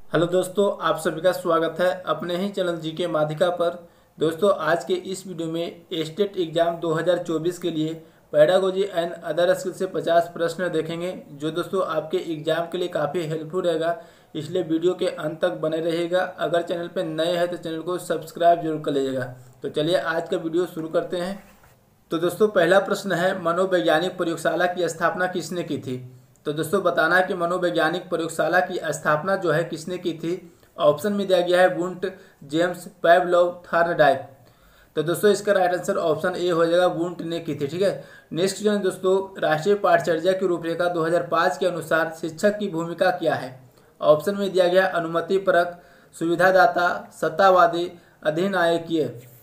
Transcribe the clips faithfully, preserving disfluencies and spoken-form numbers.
Hello दोस्तों, आप सभी का स्वागत है अपने ही चैनल जी के माध्यिका पर। दोस्तों, आज के इस वीडियो में स्टेट एग्जाम दो हज़ार चौबीस के लिए पेडागोजी एंड अदर स्किल से पचास प्रश्न देखेंगे, जो दोस्तों आपके एग्जाम के लिए काफ़ी हेल्पफुल रहेगा। इसलिए वीडियो के अंत तक बने रहिएगा। अगर चैनल पर नए हैं तो चैनल को सब्सक्राइब जरूर कर लीजिएगा। तो चलिए आज का वीडियो शुरू करते हैं। तो दोस्तों, पहला प्रश्न है, मनोवैज्ञानिक प्रयोगशाला की स्थापना किसने की थी? तो दोस्तों, बताना है कि मनोवैज्ञानिक प्रयोगशाला की स्थापना जो है किसने की थी। ऑप्शन में दिया गया है वुंट, जेम्स, पैवलोव, थॉर्नडाइक। तो दोस्तों, इसका राइट आंसर ऑप्शन ए हो जाएगा, वुंट ने की थी। ठीक है। नेक्स्ट जो है दोस्तों, राष्ट्रीय पाठचर्या की रूपरेखा दो हज़ार पाँच के अनुसार शिक्षक की भूमिका क्या है? ऑप्शन में दिया गया अनुमति परक, सुविधादाता, सत्तावादी, अधिनायकीय।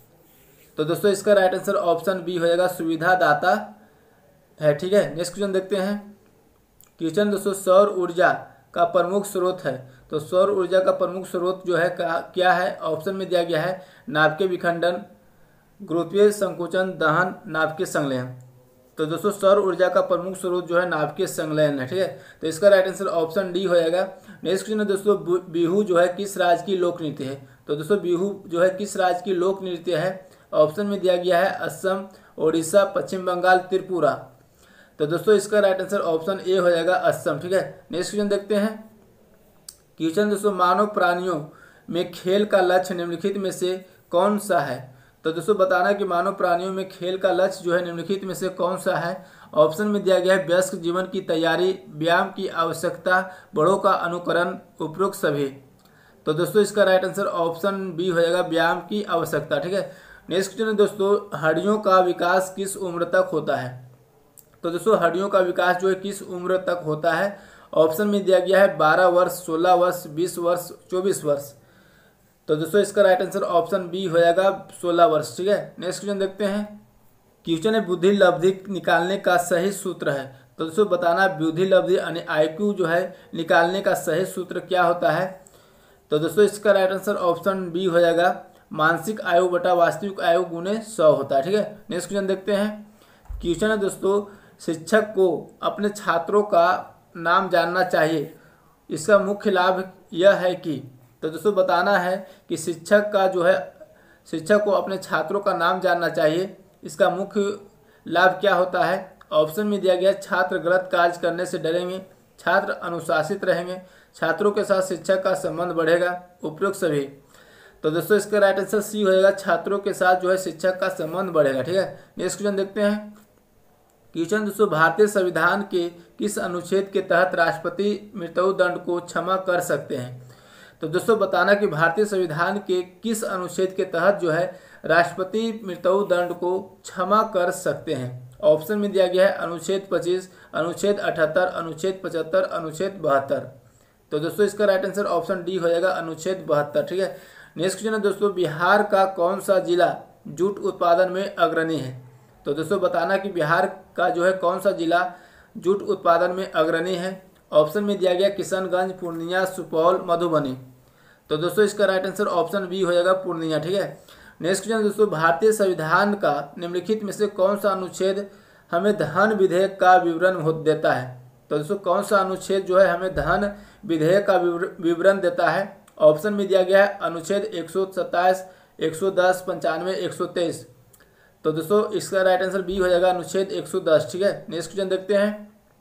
तो दोस्तों, इसका राइट आंसर ऑप्शन बी हो जाएगा, सुविधादाता है। ठीक है। नेक्स्ट क्वेश्चन देखते हैं। क्वेश्चन दोस्तों, सौर ऊर्जा का प्रमुख स्रोत है। तो सौर ऊर्जा का प्रमुख स्रोत जो है क्या है? ऑप्शन में दिया गया है नाभिकीय विखंडन, गुरुत्वीय संकुचन, दहन, नाभिकीय संलयन। तो दोस्तों, सौर ऊर्जा का प्रमुख स्रोत जो है नाभिकीय संलयन है। ठीक है। तो इसका राइट आंसर ऑप्शन डी हो जाएगा। नेक्स्ट क्वेश्चन है दोस्तों, बिहू जो है किस राज्य की लोक नृत्य है? तो दोस्तों, बिहू जो है किस राज्य की लोक नृत्य है? ऑप्शन में दिया गया है असम, ओडिशा, पश्चिम बंगाल, त्रिपुरा। तो दोस्तों, इसका राइट आंसर ऑप्शन ए हो जाएगा, असम। ठीक है। नेक्स्ट क्वेश्चन देखते हैं। क्वेश्चन दोस्तों, मानव प्राणियों में खेल का लक्ष्य निम्नलिखित में से कौन सा है? तो दोस्तों, बताना कि मानव प्राणियों में खेल का लक्ष्य जो है निम्नलिखित में से कौन सा है। ऑप्शन में दिया गया है वयस्क जीवन की तैयारी, व्यायाम की आवश्यकता, बड़ों का अनुकरण, उपरोक्त सभी। तो दोस्तों, इसका राइट आंसर ऑप्शन बी हो जाएगा, व्यायाम की आवश्यकता। ठीक है। नेक्स्ट क्वेश्चन है दोस्तों, हड्डियों का विकास किस उम्र तक होता है? तो दोस्तों, हड्डियों का विकास जो है किस उम्र तक होता है? ऑप्शन में दिया गया है बारह वर्ष, सोलह वर्ष, बीस वर्ष, चौबीस वर्ष। तो दोस्तों, इसका राइट आंसर ऑप्शन बी हो जाएगा, सोलह वर्ष। ठीक है। नेक्स्ट क्वेश्चन देखते हैं। क्वेश्चन है, बुद्धि लब्धि निकालने का सही सूत्र है। तो दोस्तों, बताना बुद्धि लब्धि यानी आई क्यू जो है निकालने का सही सूत्र क्या होता है? तो दोस्तों, इसका राइट आंसर ऑप्शन बी हो जाएगा, मानसिक आयु बटा वास्तविक आयु गुने सौ होता है। ठीक है। नेक्स्ट क्वेश्चन देखते हैं। क्वेश्चन है दोस्तों, शिक्षक को अपने छात्रों का नाम जानना चाहिए, इसका मुख्य लाभ यह है कि। तो दोस्तों, बताना है कि शिक्षक का जो है शिक्षक को अपने छात्रों का नाम जानना चाहिए, इसका मुख्य लाभ क्या होता है? ऑप्शन में दिया गया, छात्र गलत कार्य करने से डरेंगे, छात्र अनुशासित रहेंगे, छात्रों के साथ शिक्षक का संबंध बढ़ेगा, उपरोक्त सभी। तो दोस्तों, इसका राइट आंसर सी हो जाएगा, छात्रों के साथ जो है शिक्षक का संबंध बढ़ेगा। ठीक है। नेक्स्ट क्वेश्चन देखते हैं। क्वेश्चन दोस्तों, भारतीय संविधान के किस अनुच्छेद के तहत राष्ट्रपति मृत्यु दंड को क्षमा कर सकते हैं? तो दोस्तों, बताना कि भारतीय संविधान के किस अनुच्छेद के तहत जो है राष्ट्रपति मृत्यु दंड को क्षमा कर सकते हैं। ऑप्शन में दिया गया है अनुच्छेद पच्चीस, अनुच्छेद अठहत्तर, अनुच्छेद पचहत्तर, अनुच्छेद बहत्तर। तो दोस्तों, इसका राइट आंसर ऑप्शन डी हो जाएगा, अनुच्छेद बहत्तर। ठीक है। नेक्स्ट क्वेश्चन है दोस्तों, बिहार का कौन सा जिला जूट उत्पादन में अग्रणी है? तो दोस्तों, बताना कि बिहार का जो है कौन सा जिला जूट उत्पादन में अग्रणी है। ऑप्शन में दिया गया किशनगंज, पूर्णिया, सुपौल, मधुबनी। तो दोस्तों, इसका राइट आंसर ऑप्शन बी हो जाएगा, पूर्णिया। ठीक है। नेक्स्ट क्वेश्चन दोस्तों, भारतीय संविधान का निम्नलिखित में से कौन सा अनुच्छेद हमें धन विधेयक का विवरण देता है? तो दोस्तों, कौन सा अनुच्छेद जो है हमें धन विधेयक का विवरण देता है? ऑप्शन में दिया गया है अनुच्छेद एक सौ सत्ताईस, एक सौ दस, पंचानवे, एक सौ तेईस। तो दोस्तों, इसका राइट आंसर बी हो जाएगा, अनुच्छेद एक सौ दस। ठीक है। नेक्स्ट क्वेश्चन देखते हैं।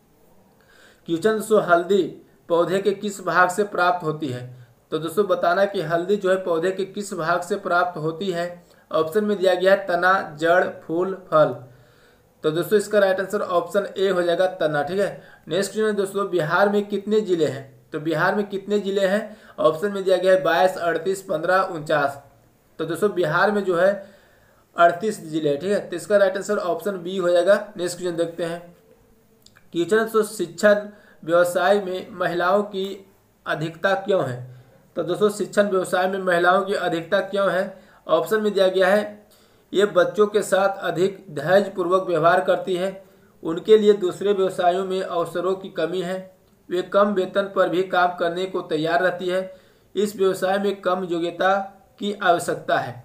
क्वेश्चन दोस्तों, हल्दी पौधे के किस भाग से प्राप्त होती है? तो दोस्तों, बताना कि हल्दी जो है पौधे के किस भाग से प्राप्त होती है। ऑप्शन में दिया गया है तना, जड़, फूल, फल। तो दोस्तों, इसका राइट आंसर ऑप्शन ए हो जाएगा, तना। ठीक है। नेक्स्ट क्वेश्चन दोस्तों, बिहार में कितने जिले हैं? तो बिहार में कितने जिले हैं? ऑप्शन में दिया गया है बाईस, अड़तीस, पंद्रह, उनचास। तो दोस्तों, बिहार में जो है अड़तीस जिले। ठीक है। तो इसका राइट आंसर ऑप्शन बी हो जाएगा। नेक्स्ट क्वेश्चन देखते हैं। क्वेश्चन दोस्तों, शिक्षण व्यवसाय में महिलाओं की अधिकता क्यों है? तो दोस्तों, शिक्षण व्यवसाय में महिलाओं की अधिकता क्यों है? ऑप्शन में दिया गया है, ये बच्चों के साथ अधिक धैर्यपूर्वक व्यवहार करती है, उनके लिए दूसरे व्यवसायों में अवसरों की कमी है, वे कम वेतन पर भी काम करने को तैयार रहती है, इस व्यवसाय में कम योग्यता की आवश्यकता है।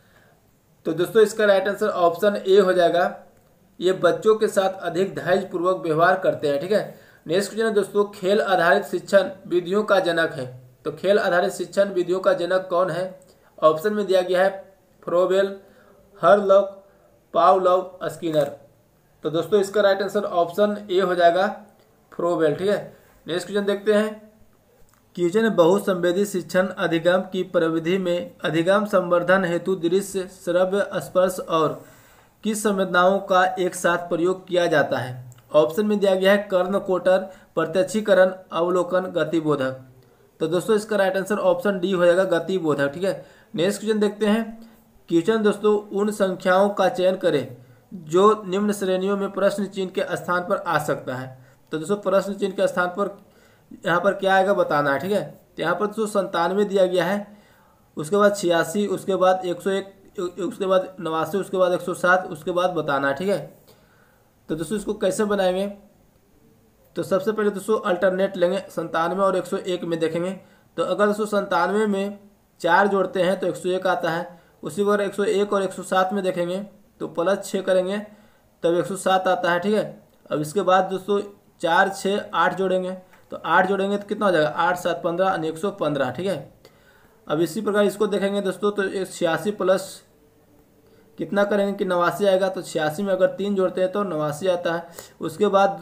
तो दोस्तों, इसका राइट आंसर ऑप्शन ए हो जाएगा, ये बच्चों के साथ अधिक धैर्यपूर्वक व्यवहार करते हैं। ठीक है। नेक्स्ट क्वेश्चन है दोस्तों, खेल आधारित शिक्षण विधियों का जनक है। तो खेल आधारित शिक्षण विधियों का जनक कौन है? ऑप्शन में दिया गया है फ्रोबेल, हरलॉक, पावलोव, स्किनर। तो दोस्तों इसका राइट आंसर ऑप्शन ए हो जाएगा फ्रोबेल। ठीक है, नेक्स्ट क्वेश्चन देखते हैं। क्वेश्चन बहुसंवेदी शिक्षण अधिगम की प्रविधि में अधिगम संवर्धन हेतु दृश्य, श्रव्य, स्पर्श और किस संवेदनाओं का एक साथ प्रयोग किया जाता है? ऑप्शन में दिया गया है कर्णकोटर, प्रत्यक्षीकरण, अवलोकन, गतिबोधक। तो दोस्तों इसका राइट आंसर ऑप्शन डी हो जाएगा गतिबोधक। ठीक है, नेक्स्ट क्वेश्चन देखते हैं। क्वेश्चन दोस्तों उन संख्याओं का चयन करें जो निम्न श्रेणियों में प्रश्न चिन्ह के स्थान पर आ सकता है। तो दोस्तों प्रश्न चिन्ह के स्थान पर यहाँ पर क्या आएगा बताना है। ठीक है, तो यहाँ पर दोस्तों संतानवे दिया गया है, उसके बाद छियासी, उसके बाद एक सौ एक, उसके बाद नवासी, उसके बाद एक सौ सात, उसके बाद बताना है। ठीक है, तो दोस्तों इसको कैसे बनाएंगे? तो सबसे पहले दोस्तों अल्टरनेट लेंगे, संतानवे और एक सौ एक में देखेंगे। तो अगर दोस्तों संतानवे में चार जोड़ते हैं तो एक सौ एक आता है। उसी बार एक सौ एक और एक सौ सात में देखेंगे तो प्लस छः करेंगे तब एक सौ सात आता है। ठीक है, अब इसके बाद दोस्तों चार छः आठ जोड़ेंगे तो आठ जोड़ेंगे तो कितना हो जाएगा? आठ सात पंद्रह और एक सौ पंद्रह। ठीक है, अब इसी प्रकार इसको देखेंगे दोस्तों तो एक छियासी प्लस कितना करेंगे कि नवासी आएगा। तो छियासी में अगर तीन जोड़ते हैं तो नवासी आता है। उसके बाद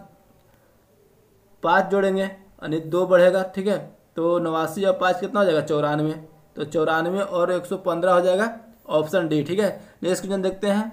पाँच जोड़ेंगे यानी दो बढ़ेगा। ठीक है, तो नवासी और पाँच कितना हो जाएगा? चौरानवे। तो चौरानवे और एक सौ पंद्रह हो जाएगा ऑप्शन डी। ठीक है, नेक्स्ट क्वेश्चन देखते हैं।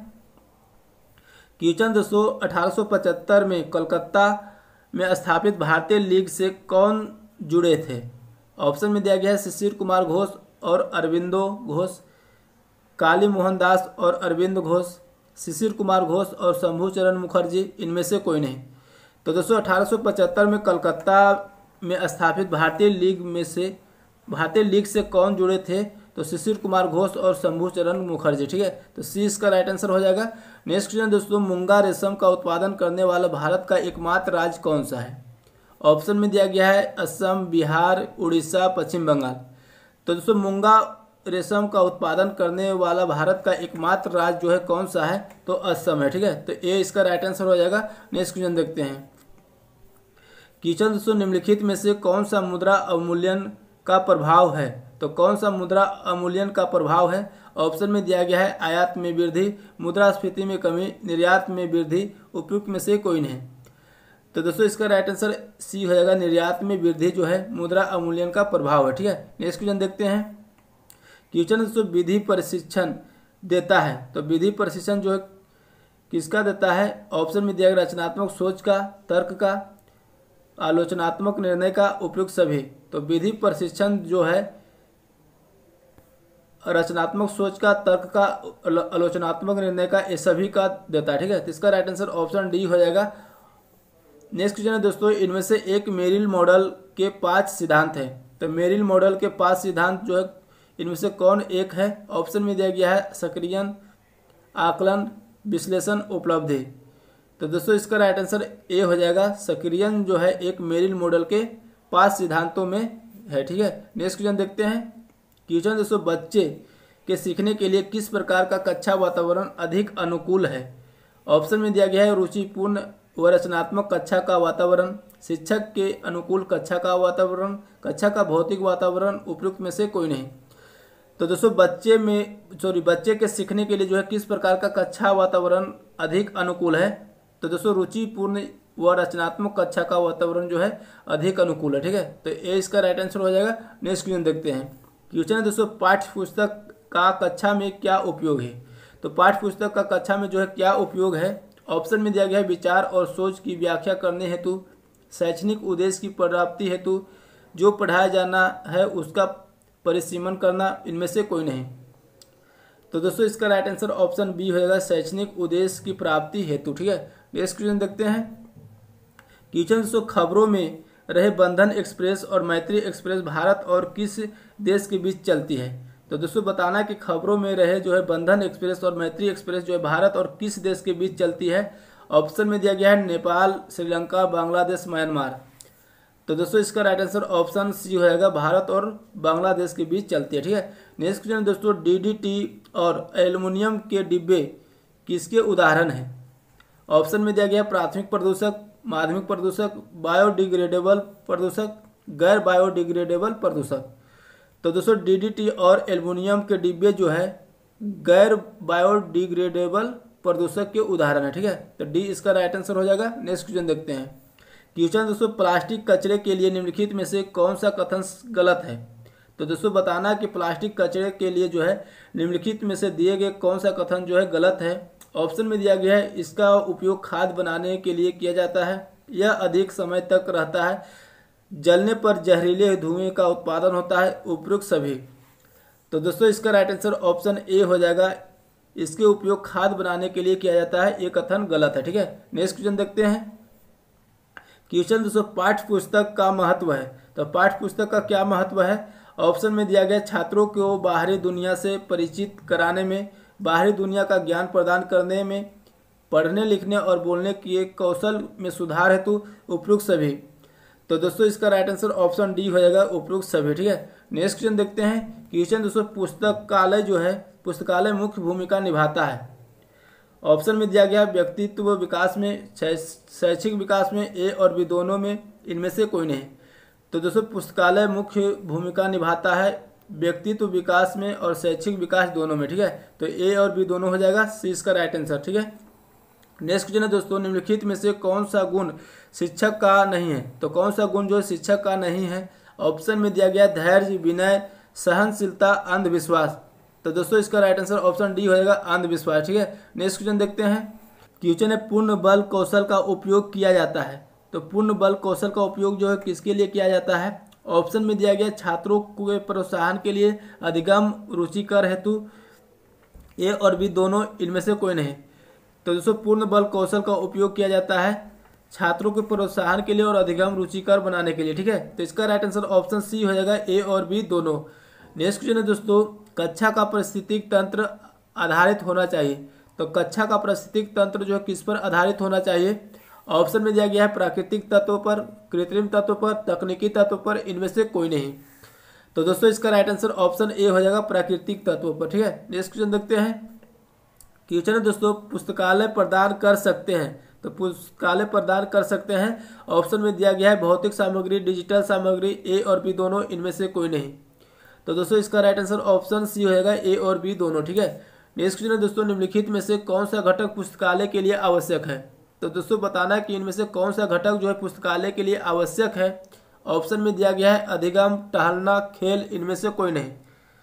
क्वेश्चन दोस्तों अठारह सौ पचहत्तर में कलकत्ता में स्थापित भारतीय लीग से कौन जुड़े थे? ऑप्शन में दिया गया है शिशिर कुमार घोष और अरविंदो घोष, काली मोहन दास और अरविंद घोष, शिशिर कुमार घोष और शंभू चरण मुखर्जी, इनमें से कोई नहीं। तो दोस्तों अठारह सौ पचहत्तर में कलकत्ता में स्थापित भारतीय लीग में से भारतीय लीग से कौन जुड़े थे? तो शिशिर कुमार घोष और शंभू चरण मुखर्जी। ठीक है, तो सी इसका राइट आंसर हो जाएगा। नेक्स्ट क्वेश्चन दोस्तों मूंगा रेशम का उत्पादन करने वाला भारत का एकमात्र राज्य कौन सा है? ऑप्शन में दिया गया है असम, बिहार, उड़ीसा, पश्चिम बंगाल। तो दोस्तों मूंगा रेशम का उत्पादन करने वाला भारत का एकमात्र राज्य जो है कौन सा है? तो असम है। ठीक है, तो ए इसका राइट आंसर हो जाएगा। नेक्स्ट क्वेश्चन देखते हैं। क्वेश्चन दोस्तों निम्नलिखित में से कौन सा मुद्रा अवमूल्यन का प्रभाव है? तो कौन सा मुद्रा अवमूल्यन का प्रभाव है? ऑप्शन में दिया गया है आयात में वृद्धि, मुद्रास्फीति में कमी, निर्यात में वृद्धि, उपयुक्त में से कोई नहीं। तो दोस्तों इसका राइट आंसर सी हो जाएगा, निर्यात में वृद्धि जो है मुद्रा अवमूल्यन का प्रभाव है। ठीक है, नेक्स्ट क्वेश्चन देखते हैं। क्वेश्चन दोस्तों विधि प्रशिक्षण देता है, तो विधि प्रशिक्षण जो है किसका देता है? ऑप्शन में दिया गया रचनात्मक सोच का, तर्क का, आलोचनात्मक निर्णय का, उपयुक्त सभी। तो विधि प्रशिक्षण जो है रचनात्मक सोच का, तर्क का, आलोचनात्मक निर्णय का, ये सभी का देता है। ठीक है, तो इसका राइट आंसर ऑप्शन डी हो जाएगा। नेक्स्ट क्वेश्चन है दोस्तों इनमें से एक मेरिल मॉडल के पांच सिद्धांत हैं। तो मेरिल मॉडल के पांच सिद्धांत जो है इनमें से कौन एक है? ऑप्शन में दिया गया है सक्रियण, आकलन, विश्लेषण, उपलब्धि। तो दोस्तों इसका राइट आंसर ए हो जाएगा। सक्रियण जो है एक मेरिल मॉडल के पांच सिद्धांतों में है। ठीक है, नेक्स्ट क्वेश्चन देखते हैं। क्वेश्चन दोस्तों बच्चे के सीखने के लिए किस प्रकार का कक्षा वातावरण अधिक अनुकूल है? ऑप्शन में दिया गया है रुचिपूर्ण व रचनात्मक कक्षा का वातावरण, शिक्षक के अनुकूल कक्षा का वातावरण, कक्षा का भौतिक वातावरण, उपयुक्त में से कोई नहीं। तो दोस्तों बच्चे में सॉरी बच्चे के सीखने के लिए जो है किस प्रकार का कक्षा वातावरण अधिक अनुकूल है? तो दोस्तों रुचिपूर्ण व रचनात्मक कक्षा का वातावरण जो है अधिक अनुकूल है। ठीक है, तो ए इसका राइट आंसर हो जाएगा। नेक्स्ट क्वेश्चन देखते हैं। क्वेश्चन है दोस्तों पाठ्य पुस्तक का कक्षा में क्या उपयोग है? तो पाठ्य पुस्तक का कक्षा में जो है क्या उपयोग है? ऑप्शन में दिया गया है विचार और सोच की व्याख्या करने हेतु, शैक्षणिक उद्देश्य की प्राप्ति हेतु, जो पढ़ाया जाना है उसका परिसीमन करना, इनमें से कोई नहीं। तो दोस्तों इसका राइट आंसर ऑप्शन बी होगा, शैक्षणिक उद्देश्य की प्राप्ति हेतु। ठीक है, नेक्स्ट क्वेश्चन देखते हैं। क्वेश्चन दोस्तों खबरों में रहे बंधन एक्सप्रेस और मैत्री एक्सप्रेस भारत और किस देश के बीच चलती है? तो दोस्तों बताना कि खबरों में रहे जो है बंधन एक्सप्रेस और मैत्री एक्सप्रेस जो है भारत और किस देश के बीच चलती है? ऑप्शन में दिया गया है नेपाल, श्रीलंका, बांग्लादेश, म्यांमार। तो दोस्तों इसका राइट आंसर ऑप्शन सी होगा, भारत और बांग्लादेश के बीच चलती है। ठीक है, नेक्स्ट क्वेश्चन दोस्तों डीडीटी और एल्युमिनियम के डिब्बे किसके उदाहरण हैं? ऑप्शन में दिया गया प्राथमिक प्रदूषक, माध्यमिक प्रदूषक, बायोडिग्रेडेबल प्रदूषक, गैर बायोडिग्रेडेबल प्रदूषक। तो दोस्तों डीडीटी और एल्युमिनियम के डिब्बे जो है गैर बायोडिग्रेडेबल प्रदूषक के उदाहरण है। ठीक है, तो डी इसका राइट आंसर हो जाएगा। नेक्स्ट क्वेश्चन देखते हैं। क्वेश्चन दोस्तों, प्लास्टिक कचरे के लिए निम्नलिखित में से कौन सा कथन गलत है। तो दोस्तों बताना कि प्लास्टिक कचरे के लिए जो है निम्नलिखित में से दिए गए कौन सा कथन जो है गलत है। ऑप्शन में दिया गया है इसका उपयोग खाद बनाने के लिए किया जाता है, यह अधिक समय तक रहता है, जलने पर जहरीले धुएं का उत्पादन होता है, उपयुक्त सभी। तो दोस्तों इसका राइट आंसर ऑप्शन ए हो जाएगा, इसके उपयोग खाद बनाने के लिए किया जाता है, ये कथन गलत है। ठीक है, नेक्स्ट क्वेश्चन देखते हैं। क्वेश्चन दोस्तों, पाठ्य पुस्तक का महत्व है। तो पाठ्य पुस्तक का क्या महत्व है। ऑप्शन में दिया गया छात्रों को बाहरी दुनिया से परिचित कराने में, बाहरी दुनिया का ज्ञान प्रदान करने में, पढ़ने लिखने और बोलने के कौशल में सुधार हेतु, उपयुक्त सभी। तो दोस्तों इसका राइट आंसर ऑप्शन डी हो जाएगा, उपयुक्त सभी। ठीक है, नेक्स्ट क्वेश्चन देखते हैं। क्वेश्चन दोस्तों, पुस्तकालय जो है पुस्तकालय मुख्य भूमिका निभाता है। ऑप्शन में दिया गया व्यक्तित्व विकास में, शैक्षिक विकास में, ए और बी दोनों में, इनमें से कोई नहीं। तो दोस्तों पुस्तकालय मुख्य भूमिका निभाता है व्यक्तित्व विकास में और शैक्षिक विकास दोनों में। ठीक है, तो ए और बी दोनों हो जाएगा, सी इसका राइट आंसर। ठीक है, नेक्स्ट क्वेश्चन है दोस्तों, निम्नलिखित में से कौन सा गुण शिक्षक का नहीं है। तो कौन सा गुण जो शिक्षक का नहीं है। ऑप्शन में दिया गया धैर्य, विनय, सहनशीलता, अंधविश्वास। तो दोस्तों इसका राइट आंसर ऑप्शन डी हो जाएगा, अंधविश्वास। ठीक है, नेक्स्ट क्वेश्चन देखते हैं। क्वेश्चन है पूर्ण बल कौशल का उपयोग किया जाता है। तो पूर्ण बल कौशल का उपयोग जो है किसके लिए किया जाता है। ऑप्शन में दिया गया छात्रों के प्रोत्साहन के लिए, अधिगम रुचिकर हेतु, ए और बी दोनों, इनमें से कोई नहीं। तो दोस्तों पूर्ण बल कौशल का उपयोग किया जाता है छात्रों के प्रोत्साहन के लिए और अधिगम रुचिकर बनाने के लिए। ठीक है, तो इसका राइट आंसर ऑप्शन सी हो जाएगा, ए और बी दोनों। नेक्स्ट क्वेश्चन है दोस्तों, कक्षा का पारिस्थितिक तंत्र आधारित होना चाहिए। तो कक्षा का पारिस्थितिक तंत्र जो है किस पर आधारित होना चाहिए। ऑप्शन में दिया गया है प्राकृतिक तत्वों पर, कृत्रिम तत्वों पर, तकनीकी तत्वों पर, इनमें से कोई नहीं। तो दोस्तों इसका राइट आंसर ऑप्शन ए हो जाएगा, प्राकृतिक तत्वों पर। ठीक है, नेक्स्ट क्वेश्चन देखते हैं। क्वेश्चन है दोस्तों, पुस्तकालय प्रदान कर सकते हैं। तो पुस्तकालय प्रदान कर सकते हैं। ऑप्शन में दिया गया है भौतिक सामग्री, डिजिटल सामग्री, ए और बी दोनों, इनमें से कोई नहीं। तो दोस्तों इसका राइट आंसर ऑप्शन सी हो जाएगा, ए और बी दोनों। ठीक है, नेक्स्ट क्वेश्चन है दोस्तों, निम्नलिखित में से कौन सा घटक पुस्तकालय के लिए आवश्यक है। तो दोस्तों बताना कि इनमें से कौन सा घटक जो है पुस्तकालय के लिए आवश्यक है। ऑप्शन में दिया गया है अधिगम, टहलना, खेल, इनमें से कोई नहीं।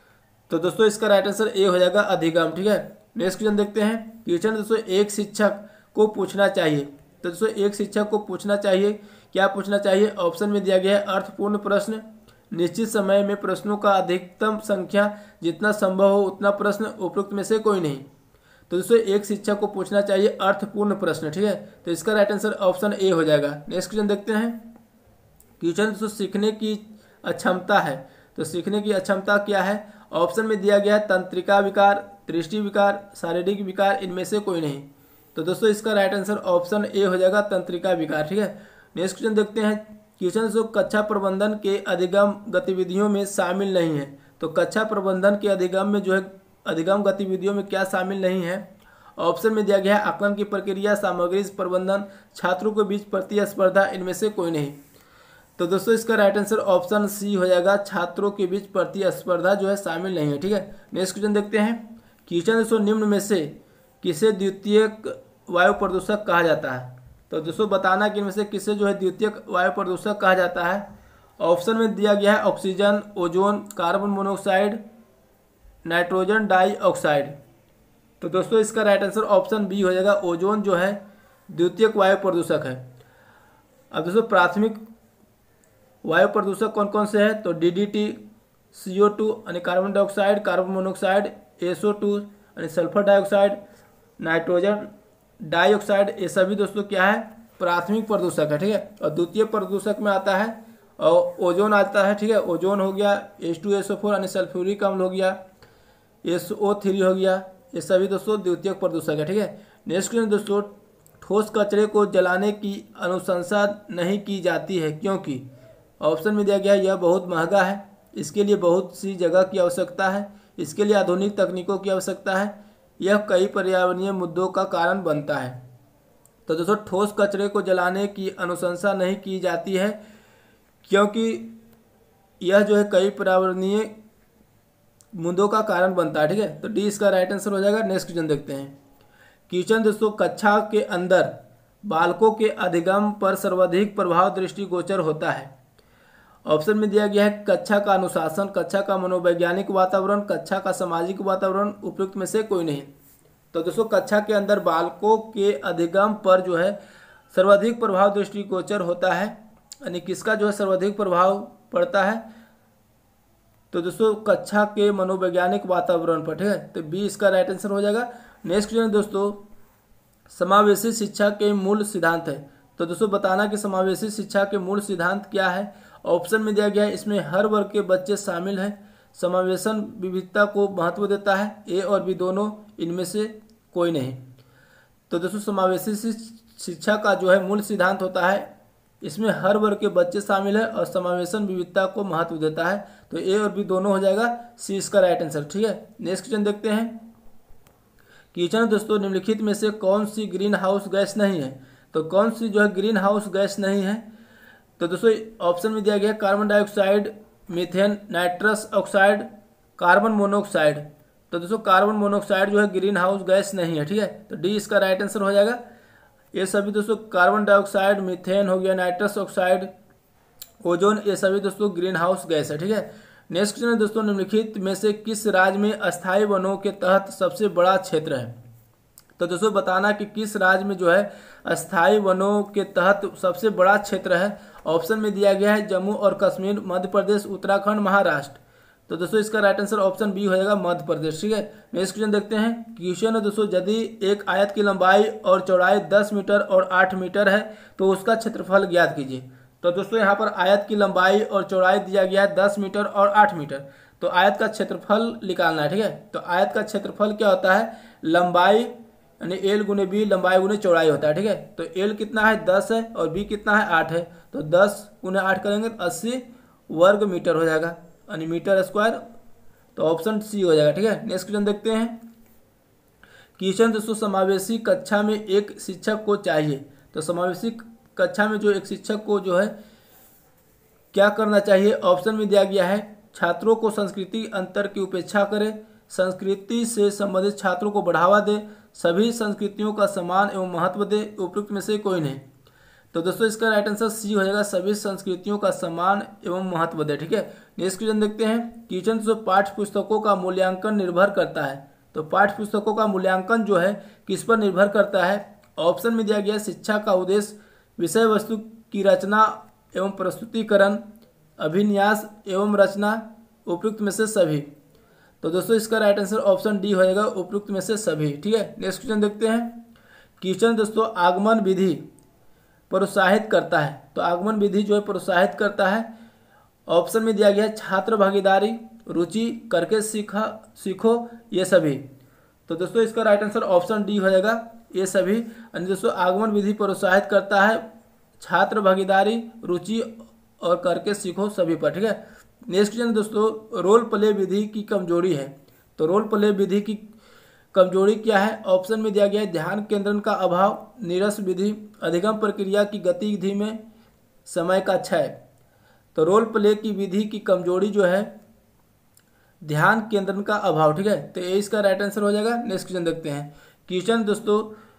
तो दोस्तों इसका राइट आंसर ए हो जाएगा, अधिगम। ठीक है, नेक्स्ट क्वेश्चन देखते हैं। क्वेश्चन दोस्तों, एक शिक्षक को पूछना चाहिए। तो दोस्तों एक शिक्षक को पूछना चाहिए, क्या पूछना चाहिए। ऑप्शन में दिया गया है अर्थपूर्ण प्रश्न, निश्चित समय में प्रश्नों का अधिकतम संख्या, जितना संभव हो उतना प्रश्न, उपयुक्त में से कोई नहीं। तो दोस्तों एक शिक्षक को पूछना चाहिए अर्थपूर्ण प्रश्न। ठीक है, तो इसका राइट आंसर ऑप्शन ए हो जाएगा। नेक्स्ट क्वेश्चन देखते हैं। क्वेश्चन दोस्तों, सीखने की अक्षमता है। तो सीखने की अक्षमता क्या है। ऑप्शन में दिया गया है तंत्रिका विकार, दृष्टि विकार, शारीरिक विकार, इनमें से कोई नहीं। तो दोस्तों इसका राइट आंसर ऑप्शन ए हो जाएगा, तंत्रिका विकार। ठीक है, नेक्स्ट क्वेश्चन देखते हैं। क्वेश्चन जो कक्षा प्रबंधन के अधिगम गतिविधियों में शामिल नहीं है। तो कक्षा प्रबंधन के अधिगम में जो है अधिगम गतिविधियों में क्या शामिल नहीं है। ऑप्शन में दिया गया है आकलन की प्रक्रिया, सामग्री प्रबंधन, छात्रों के बीच प्रतिस्पर्धा, इनमें से कोई नहीं। तो दोस्तों इसका राइट आंसर ऑप्शन सी हो जाएगा, छात्रों के बीच प्रतिस्पर्धा जो है शामिल नहीं है। ठीक है, नेक्स्ट क्वेश्चन देखते हैं। क्वेश्चन दोस्तों, निम्न में से किसे द्वितीयक वायु प्रदूषक कहा जाता है। तो दोस्तों बताना कि इनमें से किसे जो है द्वितीयक वायु प्रदूषक कहा जाता है। ऑप्शन में दिया गया है oxygen, ozone, carbon monoxide, nitrogen dioxide. तो दोस्तों इसका राइट आंसर ऑप्शन बी हो जाएगा, ओजोन जो है द्वितीयक वायु प्रदूषक है। अब दोस्तों प्राथमिक वायु प्रदूषक कौन कौन से हैं। तो डीडीटी, सी ओ टू यानी carbon dioxide, carbon monoxide, S O two यानी सल्फर डाइऑक्साइड, नाइट्रोजन डाइऑक्साइड, ये सभी दोस्तों क्या है प्राथमिक प्रदूषक है। ठीक है, और द्वितीय प्रदूषक में आता है और ओजोन आता है। ठीक है, ओजोन हो गया, H two S O four यानी सल्फ्यूरिक अम्ल हो गया, एस ओ थ्री हो गया, ये सभी दोस्तों द्वितीय प्रदूषक है। ठीक है, नेक्स्ट क्वेश्चन दोस्तों, ठोस कचरे को जलाने की अनुशंसा नहीं की जाती है क्योंकि। ऑप्शन में दिया गया है यह बहुत महंगा है, इसके लिए बहुत सी जगह की आवश्यकता है, इसके लिए आधुनिक तकनीकों की आवश्यकता है, यह कई पर्यावरणीय मुद्दों का कारण बनता है। तो दोस्तों ठोस कचरे को जलाने की अनुशंसा नहीं की जाती है क्योंकि यह जो है कई पर्यावरणीय मुद्दों का कारण बनता है। ठीक है, तो डी इसका राइट आंसर हो जाएगा। नेक्स्ट क्वेश्चन देखते हैं। क्वेश्चन दोस्तों, कक्षा के अंदर बालकों के अधिगम पर सर्वाधिक प्रभाव दृष्टिगोचर होता है। ऑप्शन में दिया गया है कक्षा का अनुशासन, कक्षा का मनोवैज्ञानिक वातावरण, कक्षा का सामाजिक वातावरण, उपयुक्त में से कोई नहीं। तो दोस्तों कक्षा के अंदर बालकों के अधिगम पर जो है सर्वाधिक प्रभाव दृष्टिगोचर होता है, यानी किसका जो है सर्वाधिक प्रभाव पड़ता है, तो दोस्तों कक्षा के मनोवैज्ञानिक वातावरण पर। ठीक है, तो बी इसका राइट आंसर हो जाएगा। नेक्स्ट क्वेश्चन दोस्तों, समावेशी शिक्षा के मूल सिद्धांत है। तो दोस्तों बताना कि समावेशी शिक्षा के मूल सिद्धांत क्या है। ऑप्शन में दिया गया है इसमें हर वर्ग के बच्चे शामिल हैं, समावेशन विविधता को महत्व देता है, ए और बी दोनों, इनमें से कोई नहीं। तो दोस्तों समावेशी शिक्षा का जो है मूल सिद्धांत होता है इसमें हर वर्ग के बच्चे शामिल है और समावेशन विविधता को महत्व देता है, तो ए और बी दोनों हो जाएगा, सी इसका राइट आंसर। ठीक है, नेक्स्ट क्वेश्चन देखते हैं। क्वेश्चन दोस्तों, निम्नलिखित में से कौन सी ग्रीन हाउस गैस नहीं है। तो कौन सी जो है ग्रीन हाउस गैस नहीं है, तो दोस्तों ऑप्शन में दिया गया carbon dioxide, methane, nitrous oxide, carbon monoxide. तो दोस्तों कार्बन मोनोऑक्साइड जो है ग्रीन हाउस गैस नहीं है। ठीक है, तो डी इसका राइट आंसर हो जाएगा। ये सभी दोस्तों कार्बन डाइऑक्साइड, मीथेन हो गया, नाइट्रस ऑक्साइड, ओजोन, ये सभी दोस्तों ग्रीन हाउस गैस है। ठीक है, नेक्स्ट क्वेश्चन दोस्तों, निम्नलिखित में से किस राज्य में अस्थायी वनों के तहत सबसे बड़ा क्षेत्र है। तो दोस्तों बताना कि किस राज्य में जो है अस्थायी वनों के तहत सबसे बड़ा क्षेत्र है। ऑप्शन में दिया गया है जम्मू और कश्मीर, मध्य प्रदेश, उत्तराखंड, महाराष्ट्र। तो दोस्तों इसका राइट आंसर ऑप्शन बी हो जाएगा, मध्य प्रदेश। ठीक है, नेक्स्ट क्वेश्चन देखते हैं। क्वेश्चन है दोस्तों, यदि एक आयत की लंबाई और चौड़ाई दस मीटर और आठ मीटर है तो उसका क्षेत्रफल ज्ञात कीजिए। तो दोस्तों यहाँ पर आयत की लंबाई और चौड़ाई दिया गया है दस मीटर और आठ मीटर, तो आयत का क्षेत्रफल निकालना है। ठीक है, तो आयत का क्षेत्रफल क्या होता है, लंबाई यानी एल गुने बी, लंबाई गुने चौड़ाई होता है। ठीक है, तो एल कितना है दस है और बी कितना है आठ है, तो दस गुने आठ करेंगे तो अस्सी वर्ग मीटर हो जाएगा, यानी मीटर स्क्वायर, तो ऑप्शन सी हो जाएगा। ठीक है, नेक्स्ट क्वेश्चन देखते हैं। क्वेश्चन दोस्तों, समावेशी कक्षा में एक शिक्षक को चाहिए। तो समावेशी कक्षा में जो एक शिक्षक को जो है क्या करना चाहिए। ऑप्शन में दिया गया है छात्रों को संस्कृति अंतर की उपेक्षा करे, संस्कृति से संबंधित छात्रों को बढ़ावा दे, सभी संस्कृतियों का सम्मान एवं महत्व दे, उपयुक्त में से कोई नहीं। तो दोस्तों इसका राइट आंसर सी हो जाएगा, सभी संस्कृतियों का सम्मान एवं महत्व दे। ठीक है, नेक्स्ट क्वेश्चन देखते हैं। क्वेश्चन जो पाठ्य पुस्तकों का मूल्यांकन निर्भर करता है। तो पाठ्य पुस्तकों का मूल्यांकन जो है किस पर निर्भर करता है। ऑप्शन में दिया गया शिक्षा का उद्देश्य, विषय वस्तु की रचना एवं प्रस्तुतिकरण, अभिन्यास एवं रचना, उपयुक्त में से सभी। तो दोस्तों इसका राइट आंसर ऑप्शन डी हो जाएगा, उपयुक्त में से सभी। ठीक है, नेक्स्ट क्वेश्चन देखते हैं। क्वेश्चन दोस्तों, आगमन विधि प्रोत्साहित करता है। तो आगमन विधि जो है प्रोत्साहित करता है। ऑप्शन में दिया गया है छात्र भागीदारी, रुचि, करके सीखा सीखो, ये सभी। तो दोस्तों इसका राइट आंसर ऑप्शन डी हो जाएगा, ये सभी। यानी दोस्तों आगमन विधि प्रोत्साहित करता है छात्र भागीदारी, रुचि और करके सीखो सभी पर। ठीक है, नेक्स्ट क्वेश्चन दोस्तों, रोल प्ले विधि की कमजोरी है। तो रोल प्ले विधि की कमजोरी क्या है। ऑप्शन में दिया गया है ध्यान केंद्रण का अभाव, नीरस विधि, अधिगम प्रक्रिया की गतिविधि में समय का क्षय। तो रोल प्ले की विधि की कमजोरी जो है ध्यान केंद्रण का अभाव। ठीक है, तो ये इसका राइट आंसर हो जाएगा। नेक्स्ट क्वेश्चन देखते हैं। क्वेश्चन दोस्तों,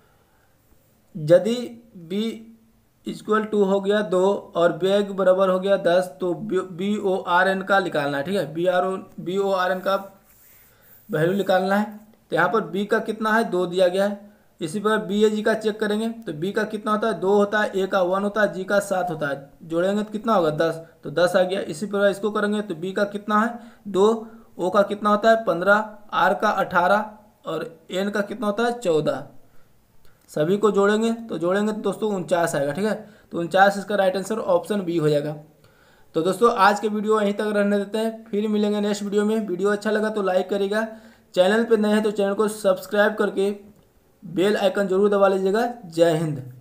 यदि बी इक्वल टू हो गया दो और बेग बराबर हो गया दस, तो बी ओ आर एन का निकालना है। ठीक है, B R O B O R N का वैल्यू निकालना है। तो यहाँ पर b का कितना है, दो दिया गया है। इसी पर बी ए जी का चेक करेंगे तो b का कितना होता है, दो होता है, a का वन होता है, g का सात होता है, जोड़ेंगे तो कितना होगा, दस, तो दस आ गया। इसी प्रकार इसको करेंगे तो b का कितना है, दो, o का कितना होता है, पंद्रह, r का अठारह और n का कितना होता है, चौदह। सभी को जोड़ेंगे तो जोड़ेंगे तो दोस्तों उनचास आएगा। ठीक है, तो उनचास इसका राइट आंसर ऑप्शन बी हो जाएगा। तो दोस्तों आज के वीडियो यहीं तक रहने देते हैं, फिर मिलेंगे नेक्स्ट वीडियो में। वीडियो अच्छा लगा तो लाइक करिएगा, चैनल पे नए हैं तो चैनल को सब्सक्राइब करके बेल आइकन जरूर दबा लीजिएगा। जय हिंद।